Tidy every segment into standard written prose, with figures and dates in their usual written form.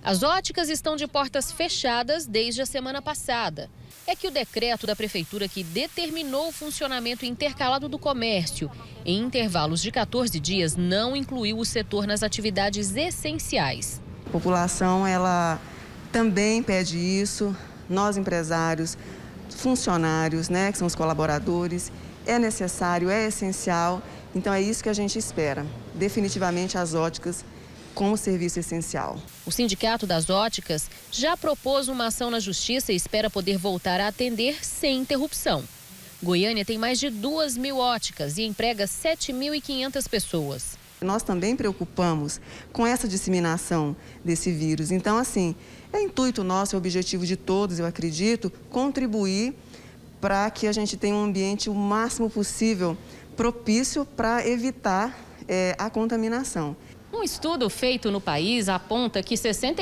As óticas estão de portas fechadas desde a semana passada. É que o decreto da prefeitura que determinou o funcionamento intercalado do comércio em intervalos de 14 dias não incluiu o setor nas atividades essenciais. A população, ela também pede isso. Nós, empresários, funcionários, né, que são os colaboradores, é necessário, é essencial. Então é isso que a gente espera. Definitivamente as óticas como serviço essencial. O Sindicato das Óticas já propôs uma ação na Justiça e espera poder voltar a atender sem interrupção. Goiânia tem mais de 2.000 óticas e emprega 7.500 pessoas. Nós também preocupamos com essa disseminação desse vírus. Então, assim, é intuito nosso, é objetivo de todos, eu acredito, contribuir para que a gente tenha um ambiente o máximo possível propício para evitar a contaminação. Um estudo feito no país aponta que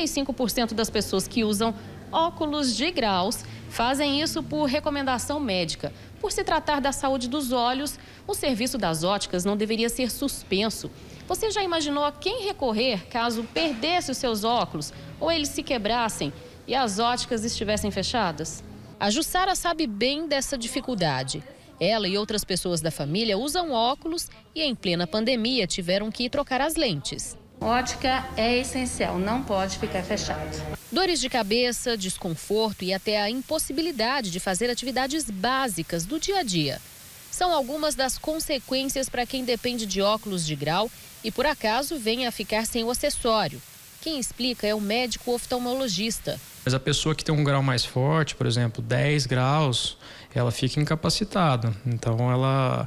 65% das pessoas que usam óculos de graus fazem isso por recomendação médica. Por se tratar da saúde dos olhos, o serviço das óticas não deveria ser suspenso. Você já imaginou a quem recorrer caso perdesse os seus óculos ou eles se quebrassem e as óticas estivessem fechadas? A Jussara sabe bem dessa dificuldade. Ela e outras pessoas da família usam óculos e em plena pandemia tiveram que trocar as lentes. Ótica é essencial, não pode ficar fechado. Dores de cabeça, desconforto e até a impossibilidade de fazer atividades básicas do dia a dia. São algumas das consequências para quem depende de óculos de grau e por acaso venha a ficar sem o acessório. Quem explica é o médico oftalmologista. Mas a pessoa que tem um grau mais forte, por exemplo, 10 graus, ela fica incapacitada. Então, ela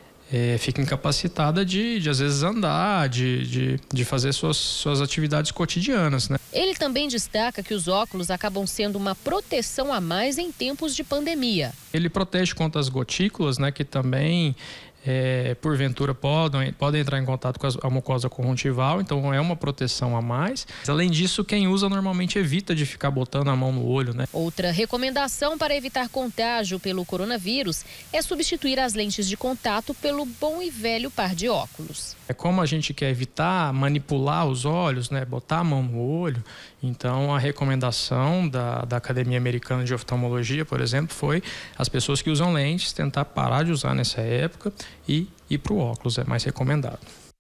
fica incapacitada de às vezes, andar, de fazer suas atividades cotidianas, né? Ele também destaca que os óculos acabam sendo uma proteção a mais em tempos de pandemia. Ele protege contra as gotículas, né, que também, porventura, podem entrar em contato com a mucosa conjuntival, então é uma proteção a mais. Além disso, quem usa normalmente evita de ficar botando a mão no olho, né? Outra recomendação para evitar contágio pelo coronavírus é substituir as lentes de contato pelo bom e velho par de óculos. Como a gente quer evitar manipular os olhos, né, botar a mão no olho, então a recomendação da Academia Americana de Oftalmologia, por exemplo, foi as pessoas que usam lentes tentar parar de usar nessa época e ir para o óculos, é mais recomendado.